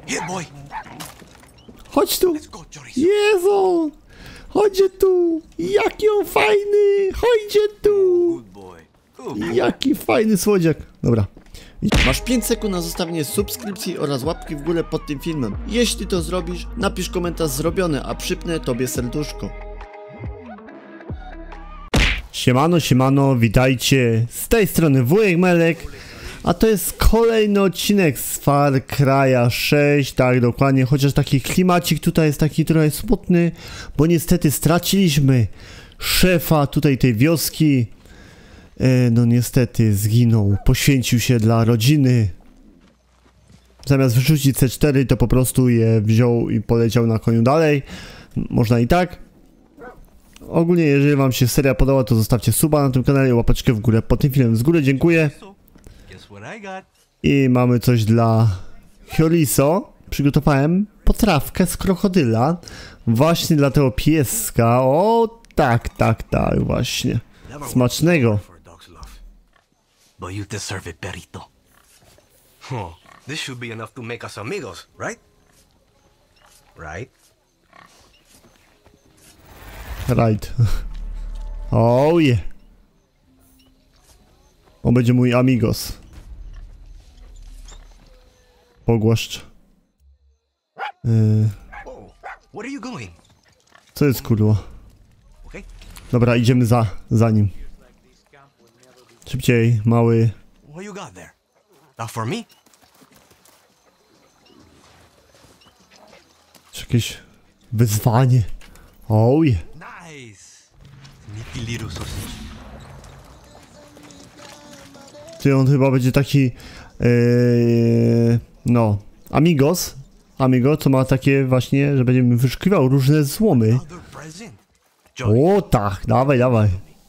Here, boy. Chodź tu. Let's go, chorizo. Jezu. Chodźcie tu. Jaki on fajny. Chodźcie tu. Good boy. Good boy. Jaki fajny słodziak. Dobra. Masz 5 sekund na zostawienie subskrypcji oraz łapki w górę pod tym filmem. Jeśli to zrobisz, napisz komentarz zrobiony, a przypnę tobie serduszko. Siemano, siemano, witajcie. Z tej strony Wujek Melek. A to jest kolejny odcinek z Far Cry'a 6, tak dokładnie, chociaż taki klimacik tutaj jest taki trochę smutny, bo niestety straciliśmy szefa tutaj tej wioski. No niestety zginął, poświęcił się dla rodziny. Zamiast wyrzucić C4 to po prostu je wziął i poleciał na koniu dalej. Można i tak. Ogólnie jeżeli wam się seria podoba, to zostawcie suba na tym kanale i łapeczkę w górę pod tym filmem. Z góry dziękuję. I mamy coś dla Chorizo. Przygotowałem potrawkę z krokodyla. Właśnie dla tego pieska. O tak, tak, tak, właśnie. Smacznego. But you deserve it, perrito. Oh, this should be enough to make us amigos, right? Right? Right. Oh yeah. On będzie mój amigos. Pogłaszcz. Oh, where are you going? Co jest kurwa? Okay. Dobra, idziemy za nim. Szybciej, mały. What you got there? Not for me? Czy jakieś wyzwanie? Oh yeah. Nice. Sneaky little sausage. Ty, on chyba będzie taki no, amigos. Amigo, co ma takie właśnie, że będzie mi wyszukiwał różne złomy. Another present. Jolly. O tak, dawaj, dawaj.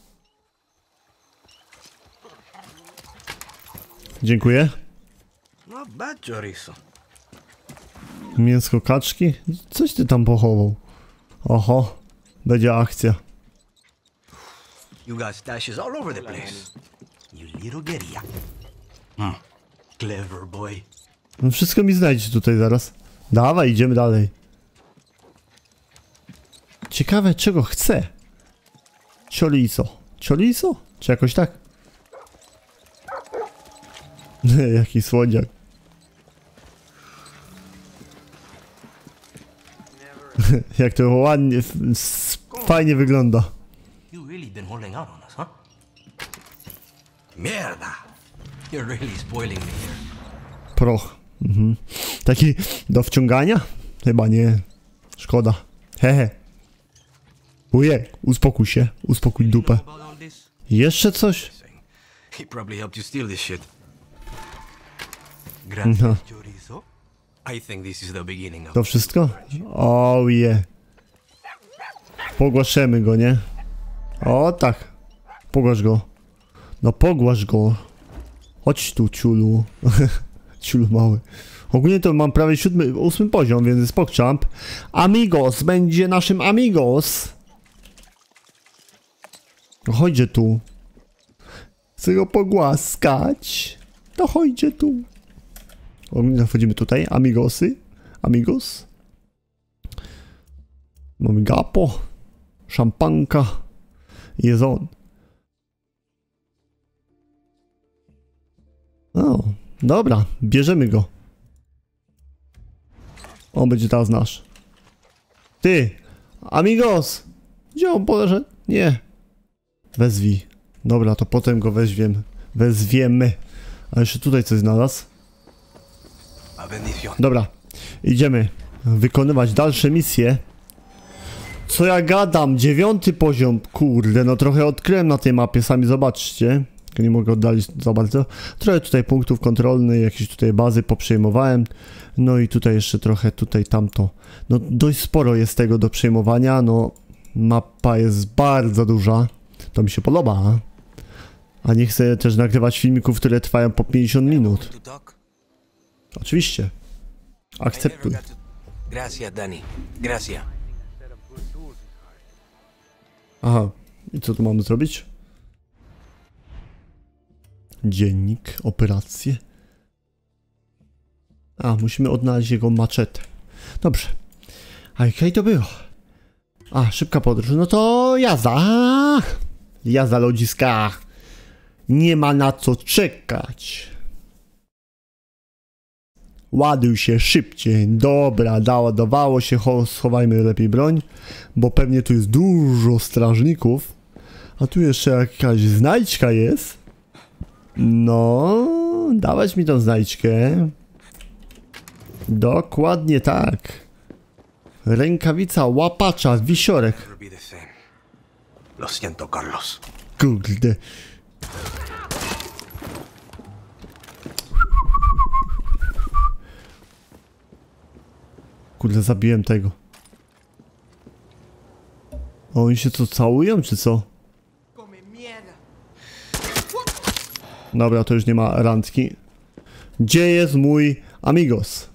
Dziękuję. Not bad, chorizo. Mięsko kaczki? Coś ty tam pochował. Oho, będzie akcja. You got stashes all over the place. You little geria. Clever boy. No wszystko mi znajdzie tutaj zaraz. Dawaj, idziemy dalej. Ciekawe, czego chce. Chorizo. Chorizo? Czy jakoś tak? Jaki słodziak. Jak to ładnie, fajnie wygląda. You really been holding out on us, huh? Mierda. You're really spoiling me here. Proch. Mhm. Taki do wciągania? Chyba nie. Szkoda. Hehe. Wujek, uspokój się. Uspokój dupę. About all this? Jeszcze coś? He probably helped you steal this shit. Gracias, chorizo. I think this is the beginning of... To wszystko? Oh yeah. Pogłaszemy go, nie? O tak. Pogłasz go. No pogłasz go. Chodź tu, ciulu. Ciulu mały. Ogólnie to mam prawie 8 poziom, więc jest pogchamp. Amigos będzie naszym amigos. No chodźcie tu. Chcę go pogłaskać. No chodźcie tu. Ogólnie wchodzimy tutaj. Amigosy. Amigos. Mamy gapo. Szampanka. Jest on. O, dobra. Bierzemy go. On będzie teraz nasz. Ty. Amigos. Gdzie on poszedł? Nie. Wezwij. Dobra, to potem go wezwiemy. A jeszcze tutaj coś znalazł. A bendición. Dobra, idziemy wykonywać dalsze misje. Co ja gadam? 9 poziom. Kurde, no trochę odkryłem na tej mapie, sami zobaczcie. Tylko nie mogę oddalić za bardzo. Trochę tutaj punktów kontrolnych, jakieś tutaj bazy poprzejmowałem. No i tutaj jeszcze trochę, tutaj tamto. No dość sporo jest tego do przejmowania, no mapa jest bardzo duża. To mi się podoba. A nie chcę też nagrywać filmików, które trwają po 50 minut. To talk? Oczywiście. Akceptuj. Gracias, Danny. Gracias. Aha. I co tu mamy zrobić? Dziennik, operacje. A, musimy odnaleźć jego maczetę. Dobrze. A okej to było. A, szybka podróż. No to jazda. Jazda ludziska. Nie ma na co czekać. Ładuj się szybciej. Dobra, ładowało się. Schowajmy lepiej broń. Bo pewnie tu jest dużo strażników. A tu jeszcze jakaś znajdźka jest. No, dawać mi tą znajdźkę. Dokładnie tak. Rękawica łapacza, wisiorek. Never be the same. Lo siento, Carlos. Kurde. Kurde, zabiłem tego. O, oni się co, całują, czy co? Dobra, to już nie ma randki. Gdzie jest mój amigos?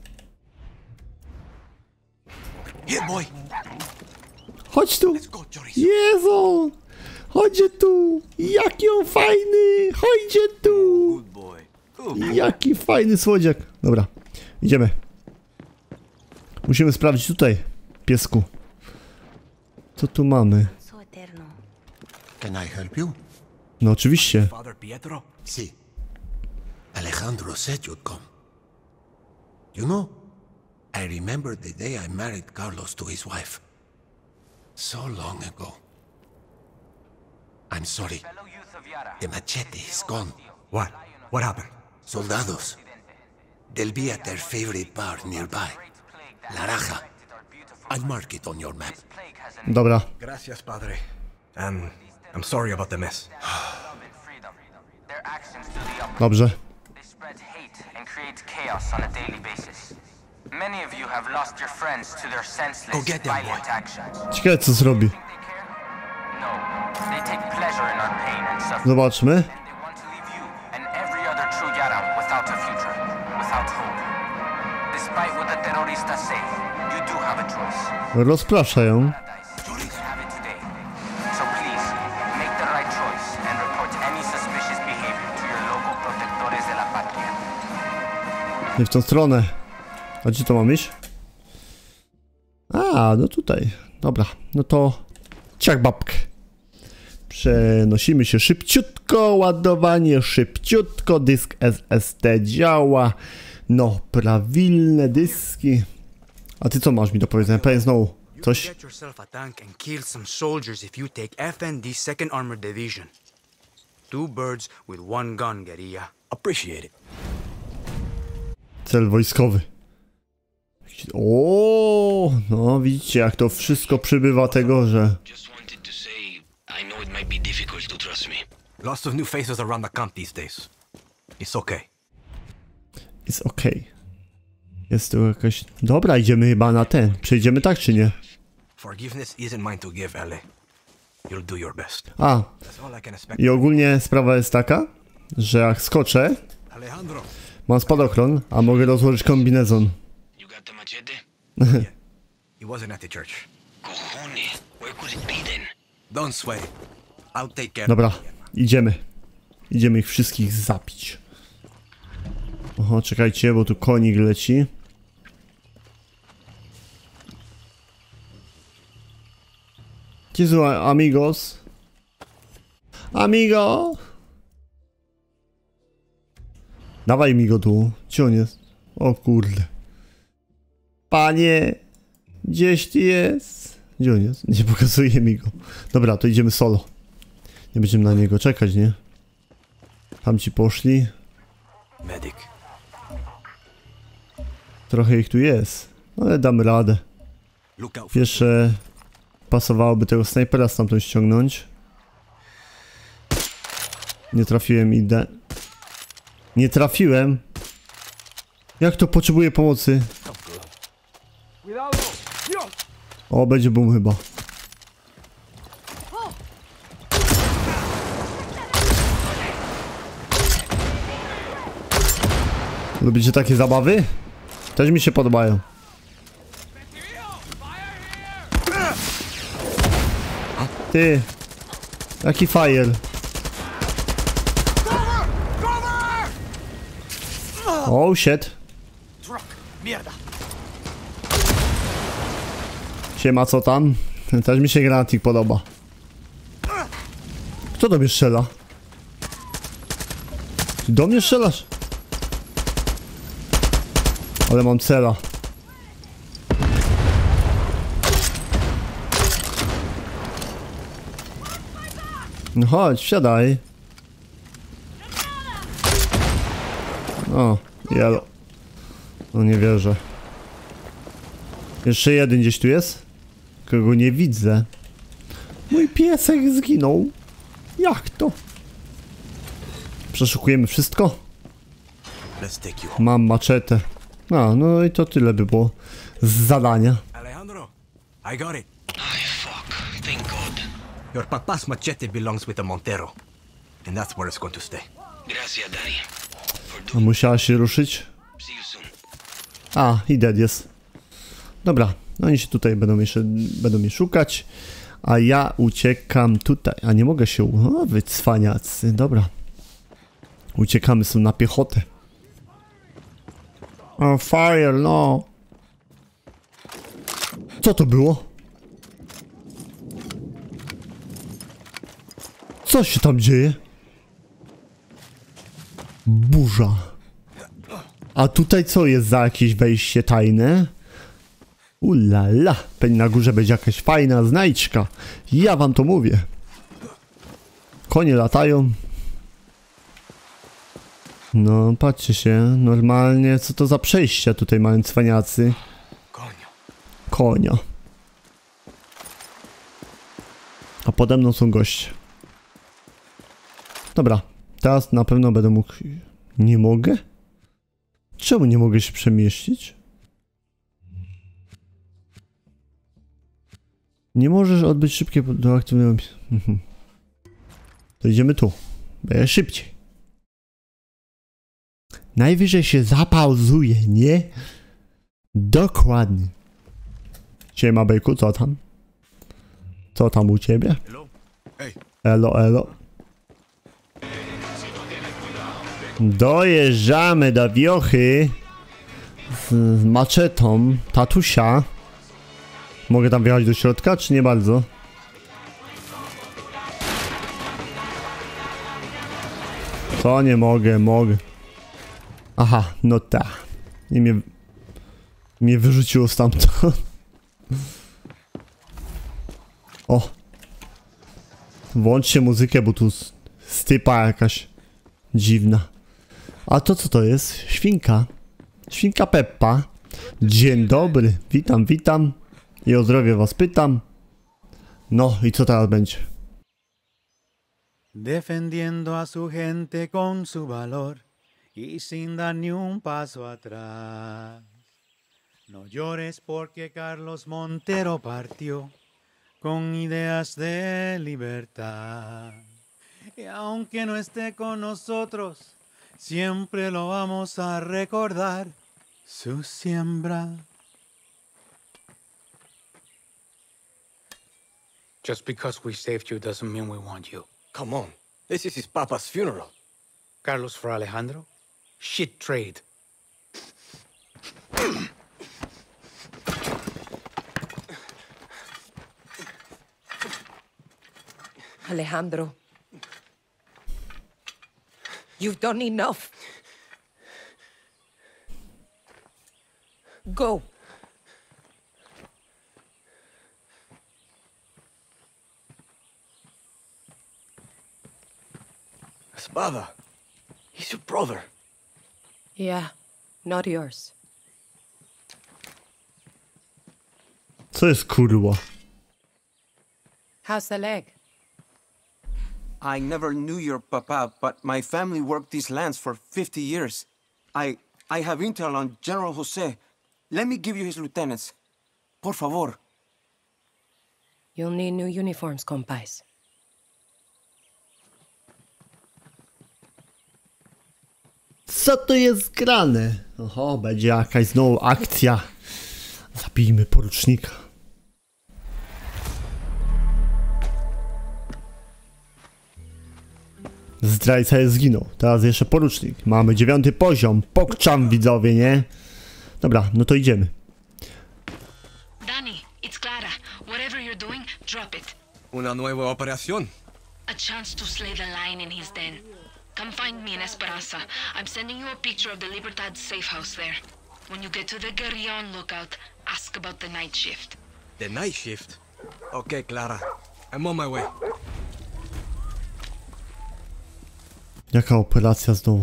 Here, boy. Chodź tu! Let's go, chorizo. Jezu! Chodźcie tu! Jaki on fajny! Chodźcie tu! Good boy. Good boy. Jaki fajny słodziak! Dobra, idziemy. Musimy sprawdzić tutaj, piesku. Co tu mamy? So eterno. Can I help you? No oczywiście. Father Pietro? Sí. Alejandro said you'd come. You know, I remember the day I married Carlos to his wife. So long ago. I'm sorry. The machete is gone. What? What happened? Soldados. They'll be at their favorite bar nearby. La Raja. I'll mark it on your map. Dobra. Gracias, padre. And I'm sorry about the mess. Dobrze. They spread hate and create chaos on a daily basis. Many of you have lost your friends to their senseless, Go get them, violent boy. actions. Ciekawe co zrobi. Think they care? No. They take pleasure in our pain and suffering. Zobaczmy. They want to leave you and every other true Yara without a future, without hope. Despite what the terroristas say, you do have a choice. Rozprasza ją. You have it today. So please, make the right choice and report any suspicious behavior to your local protectores de la patria. Nie w tą stronę. A gdzie to mam iść? A, no tutaj. Dobra, no to ciach babkę. Przenosimy się szybciutko, ładowanie szybciutko, dysk SSD działa. No, prawilne dyski. A ty co masz mi do powiedzenia? Pewnie znowu You coś. can get yourself a tank and kill some soldiers if you take FND 2nd Armored Division. 2 birds with 1 gun, guerrilla. Appreciate it. Cel wojskowy. O, no widzicie jak to wszystko przybywa tego, że... Just wanted to say, I know it might be difficult to trust me. Lots of new faces around the camp these days. It's okay. Jest okej. Jest tu jakaś... Dobra, idziemy chyba na ten. Przejdziemy tak czy nie? Forgiveness isn't mine to give, Ellie. You'll do your best. A, That's all I can expect. i ogólnie sprawa jest taka, że jak skoczę, Alejandro. mam spadochron, a mogę rozłożyć kombinezon. You got the machete? He wasn't at the church. Cojones, where could it be then? Don't sweat it. I'll take care. Dobra, idziemy. Idziemy ich wszystkich zabić. Oho, czekajcie, bo tu konik leci. Gdzie są amigos? Amigo! Dawaj mi go tu. Gdzie on jest? O kurde. Panie! Gdzieś ty jest? Gdzie on jest? Nie pokazuje mi go. Dobra, to idziemy solo. Nie będziemy na niego czekać, nie? Tam ci poszli. Medic. Trochę ich tu jest. Ale damy radę. Look out for Jeszcze pasowałoby tego snajpera stamtąd ściągnąć. Nie trafiłem, idę. Nie trafiłem. Jak to potrzebuję pomocy? O, będzie boom chyba. Lubicie takie zabawy? Też mi się podobają. Ty. Jaki fire. Oh shit. Siema, co tam? Też mi się granatnik podoba. Kto do mnie strzela? Ty do mnie strzelasz? Ale mam cela. No chodź, wsiadaj. O, jelo. No nie wierzę. Jeszcze jeden gdzieś tu jest? Kogo nie widzę. Mój piesek zginął. Jak to? Przeszukujemy wszystko? Let's take you. Mam maczetę. A, no i to tyle by było z zadania. Alejandro, I got it. Ay, fuck. Thank God. Your papa's machete belongs with the Montero. And that's where it's going to stay. Gracias, Daddy. A musiała się ruszyć? See you soon. A, i dead jest. Dobra, oni się tutaj będą mnie szukać. A ja uciekam tutaj. A nie mogę się... O, wy cwaniacy. Dobra. Uciekamy są na piechotę. O, fire, no. Co to było? Co się tam dzieje? Burza. A tutaj co jest za jakieś wejście tajne? Ulala, pewnie na górze będzie jakaś fajna znajdźka. Ja wam to mówię. Konie latają. No, patrzcie się, normalnie, co to za przejścia tutaj mają cwaniacy? Konia. A pode mną są goście. Dobra, teraz na pewno będę mógł... Nie mogę? Czemu nie mogę się przemieścić? Nie możesz odbyć szybkie do aktywnego... To idziemy tu. Będzie szybciej. Najwyżej się zapauzuje, nie? Dokładnie. Siema, byku, co tam? Co tam u ciebie? Elo, elo. Dojeżdżamy do wiochy z maczetą tatusia. Mogę tam wjechać do środka, czy nie bardzo? To nie mogę, mogę. Aha, no tak. I mnie wyrzuciło stamtąd. O. Włączcie muzykę, bo tu stypa jakaś dziwna. A to co to jest? Świnka. Świnka Peppa. Dzień dobry. Witam, witam. I o zdrowie was pytam. No i co teraz będzie? Defendiendo a su gente con su valor y sin dar ni un paso atrás. No llores porque Carlos Montero partió con ideas de libertad. Y aunque no esté con nosotros, siempre lo vamos a recordar. Su siembra. Just because we saved you doesn't mean we want you. Come on. This is his papa's funeral. Carlos for Alejandro? Shit trade. Alejandro, you've done enough. Go. Espada. He's your brother. Yeah, not yours. Co jest kurwa? How's the leg? I never knew your papa, but my family worked these lands for 50 years. I have intel on General Jose. Let me give you his lieutenants. Por favor. You'll need new uniforms, compais. Co to jest grane? Oho, będzie jakaś znowu akcja. Zabijmy porucznika. Zdrajca jest zginął. Teraz jeszcze porucznik. Mamy 9. poziom. Pokczam, widzowie, nie? Dobra, no to idziemy. Danny, it's Clara. Whatever you're doing, drop it. Una nueva operación. A chance to slay the lion in his den. Come find me in Esperanza. I'm sending you a picture of the Libertad safe house there. When you get to the Guerrillon lookout, ask about the night shift. The night shift? Okay, Clara. I'm on my way. Jaka operacja znowu?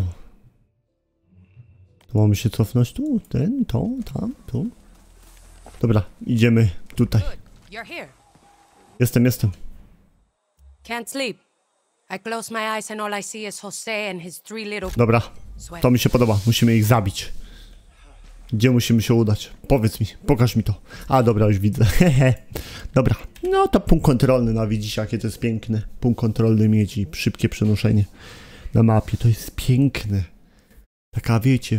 Tu mamy się cofnąć tu, ten, to, tam, tu. Dobra, idziemy tutaj. You're here. Jestem. Can't sleep. I close my eyes and all I see is Jose and his 3 little... Dobra, to mi się podoba. Musimy ich zabić. Gdzie musimy się udać? Powiedz mi, pokaż mi to. A, dobra, już widzę. Dobra, no to punkt kontrolny. No widzicie, jakie to jest piękne. Punkt kontrolny mieć i szybkie przenoszenie na mapie. To jest piękne. Taka, wiecie...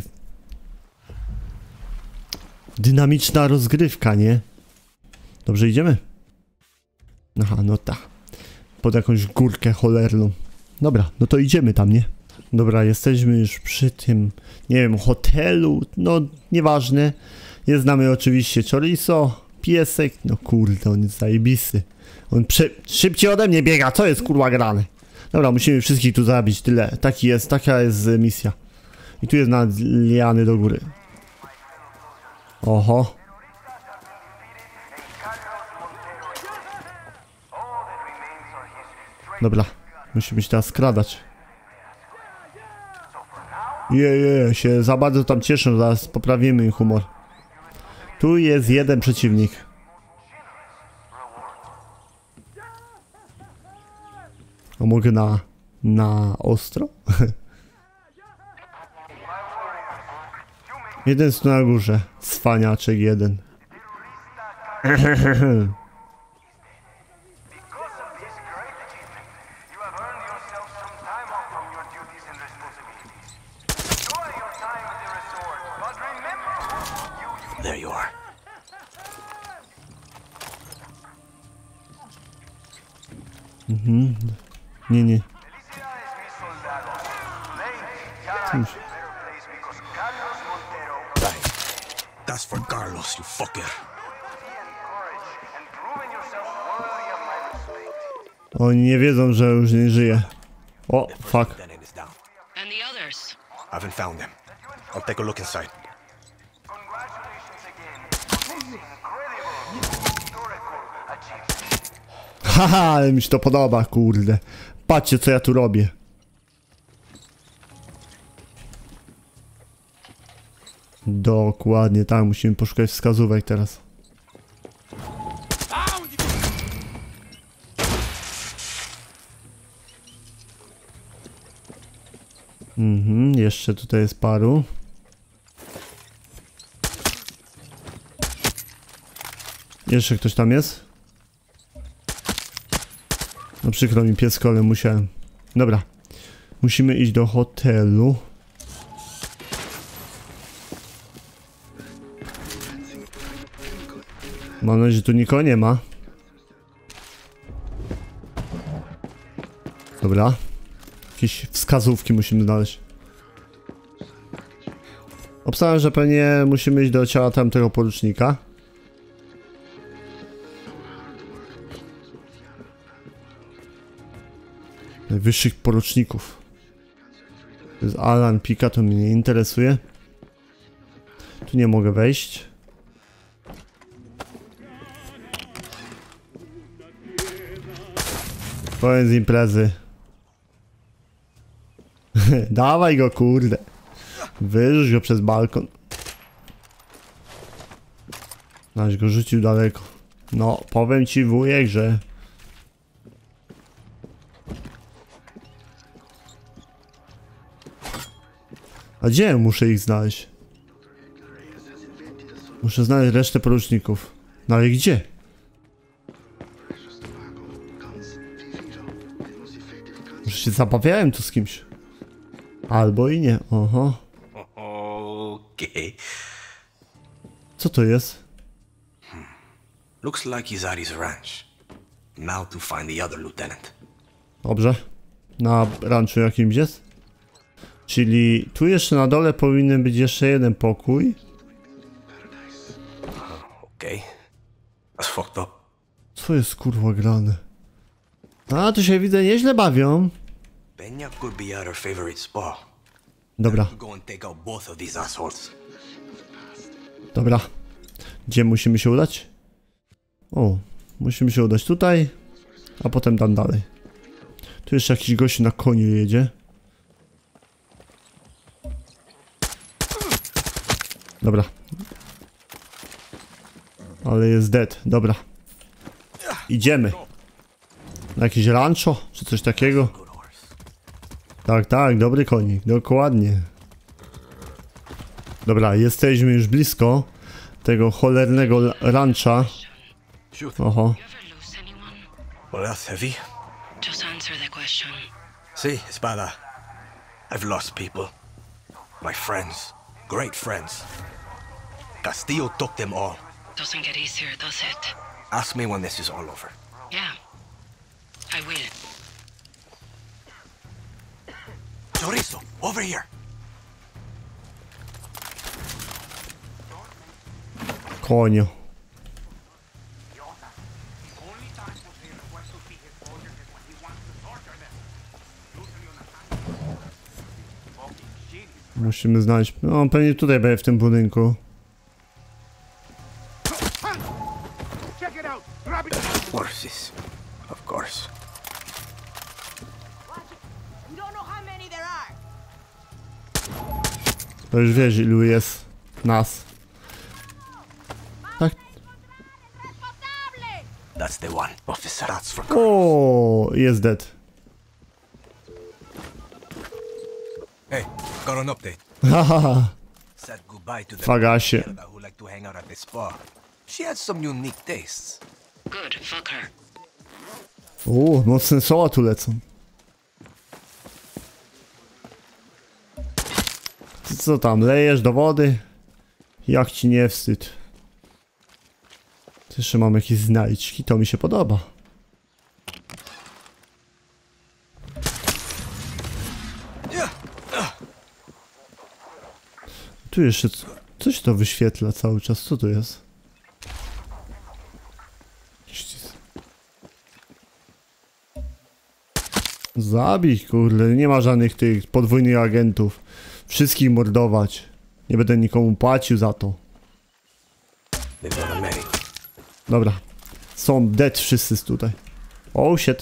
dynamiczna rozgrywka, nie? Dobrze, idziemy? Aha, no tak. Pod jakąś górkę cholerną. Dobra, no to idziemy tam, nie? Dobra, jesteśmy już przy tym, nie wiem, hotelu, no nieważne. Jest z nami oczywiście chorizo, piesek, no kurde, on jest zajebisty. On szybciej ode mnie biega, co jest kurwa grane? Dobra, musimy wszystkich tu zabić, tyle. Taka jest misja. I tu jest liany do góry. Oho. Dobra, musimy się teraz skradać. Się za bardzo tam cieszę, zaraz poprawimy im humor. Tu jest jeden przeciwnik. A mogę na ostro? Jeden jest tu na górze. Cwaniaczek jeden. There you are. Nie. That's for Carlos, you fucker. Oni nie wiedzą, że już nie żyje. O, fuck. And the others? Haven't found them. I'll take a look inside. Haha, ale mi się to podoba, kurde. Patrzcie, co ja tu robię. Dokładnie tak, musimy poszukać wskazówek teraz. Jeszcze tutaj jest paru. Jeszcze ktoś tam jest? No przykro mi, piesko, ale musiałem. Dobra. Musimy iść do hotelu. Mam nadzieję, że tu nikogo nie ma. Dobra. Jakieś wskazówki musimy znaleźć. Obstawiam, że pewnie musimy iść do ciała tamtego porucznika. Najwyższych poruczników. To jest Alan Pika, to mnie nie interesuje. Tu nie mogę wejść. Koniec imprezy. Dawaj go, kurde. Wyrzuć go przez balkon. Naś go rzucił daleko. No, powiem ci, wujek, że... A gdzie muszę ich znaleźć? Muszę znaleźć resztę poruczników. No ale gdzie? Może się zabawiałem tu z kimś. Albo i nie. Oho. Okay. Co to jest? Looks like he's at his ranch. Now to find the other lieutenant. Dobrze. Na ranczu jakimś jest? Czyli tu jeszcze na dole powinien być jeszcze jeden pokój. Okay. That's fucked up. Co jest kurwa grane? A, tu się widzę nieźle bawią. Peña could be at her favorite spa. Dobra. Go and take out both of these assholes. Dobra. Gdzie musimy się udać? O, musimy się udać tutaj, a potem tam dalej. Tu jeszcze jakiś gość na koniu jedzie. Dobra. Ale jest dead, dobra. Idziemy. Na jakieś rancho, czy coś takiego? Tak, tak, dobry konik, dokładnie. Dobra, jesteśmy już blisko tego cholernego rancha. Oho. Well, that's heavy. Just answer the question. See, Espada. I've lost people. My friends. Great friends. Castillo took them all. Doesn't get easier, does it? Ask me when this is all over. Yeah. I will. Chorizo, over here. Konio. Musimy znaleźć... No, pewnie tutaj będzie w tym budynku. Horses. Of course. To już wiesz, ilu jest nas. Tak. That's the one, officer. That's for... O, jest dead. Hey, got an update. Hahaha. Said goodbye to the Fagasie. who like to hang out at the spa. She had some unique tastes. Good, fuck her. O, mocne soła tu lecą. Ty co tam, lejesz do wody? Jak ci nie wstyd? Jeszcze mam jakieś znajdźki, to mi się podoba. Tu jeszcze coś to wyświetla cały czas, co to jest? Zabij, kurde, nie ma żadnych tych podwójnych agentów. Wszystkich mordować. Nie będę nikomu płacił za to. Dobra. Są dead wszyscy tutaj. Oh shit.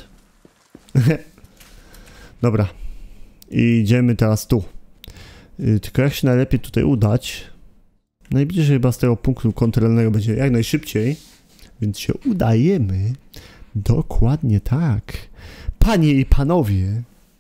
Dobra. I idziemy teraz tu. Tylko jak się najlepiej tutaj udać? Najbliżej chyba z tego punktu kontrolnego będzie jak najszybciej. Więc się udajemy. Dokładnie tak. Panie i panowie.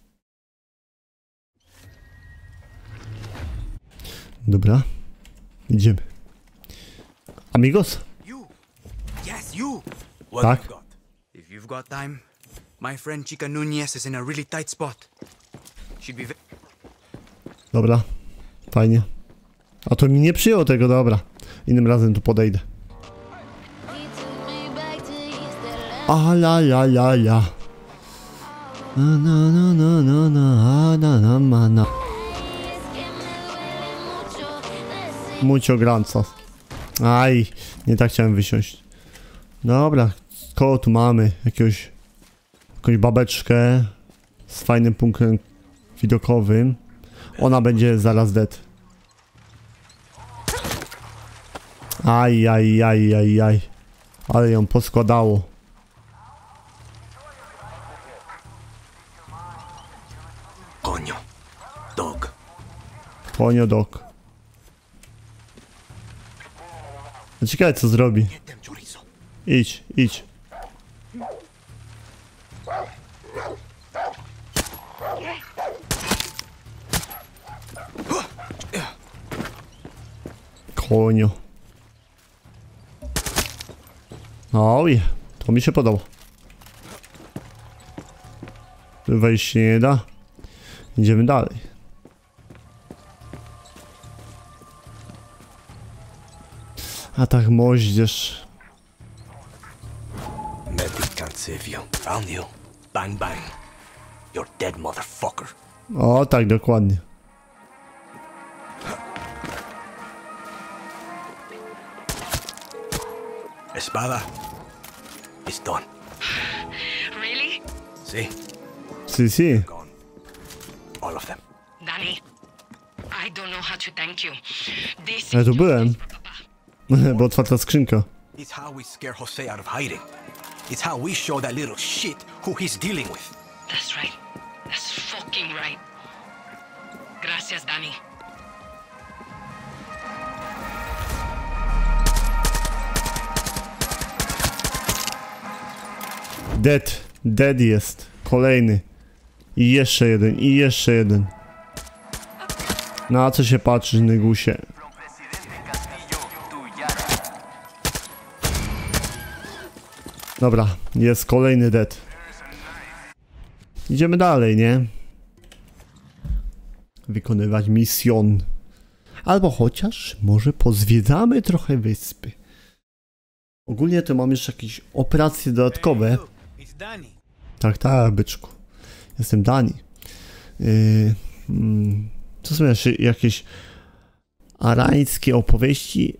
Dobra. Idziemy. Amigos? You. Yes, you. What Tak? you got? If you've got time, my friend Chica Nunez is in a really tight spot. She'd be Dobra. Fajnie. A to mi nie przyjął tego, dobra. Innym razem tu podejdę. A la la la la. Na na na na na na na na na na. Mucho granzas. Aj, nie tak chciałem wysiąść. Dobra, koło tu mamy jakąś babeczkę z fajnym punktem widokowym. Ona będzie zaraz dead. Aj, aj, aj, aj, aj. Ale ją poskładało. Coño. Dog. Konio dog. Ciekawe co zrobi. Idź, idź. Konio. Oj, to mi się podoba. Wejść się nie da. Idziemy dalej. A tak moździerz. Medic can't save you. Found you. Bang bang. You're dead, motherfucker. O, tak, dokładnie. Espada is done. Really? See? Si. Gone. All of them. Danny, I don't know how to thank you. This Ja is tu just byłem. for Papa. Bo otwarta skrzynka. It's how we scare Jose out of hiding. It's how we show that little shit who he's dealing with. That's right. That's fucking right. Gracias, Danny. Dead jest. Kolejny. I jeszcze jeden, i jeszcze jeden. Na co się patrzysz, Nygusie? Dobra, jest kolejny dead. Idziemy dalej, nie? Wykonywać misjon. Albo chociaż może pozwiedzamy trochę wyspy. Ogólnie to mam jeszcze jakieś operacje dodatkowe. Tak, byczku. Jestem Dani. To są jeszcze jakieś arańskie opowieści,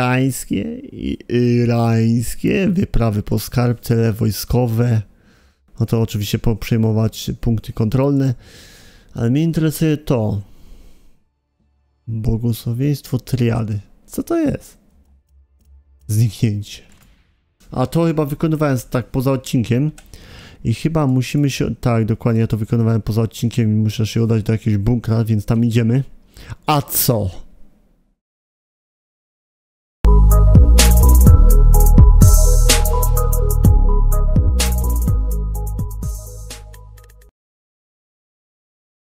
irańskie, wyprawy po skarb, cele wojskowe. No to oczywiście przejmować punkty kontrolne. Ale mnie interesuje to. Błogosławieństwo triady. Co to jest? Zniknięcie. A to chyba wykonywałem tak poza odcinkiem. I chyba musimy się... Tak, dokładnie, ja to wykonywałem poza odcinkiem i muszę się udać do jakiegoś bunkra, więc tam idziemy. A co?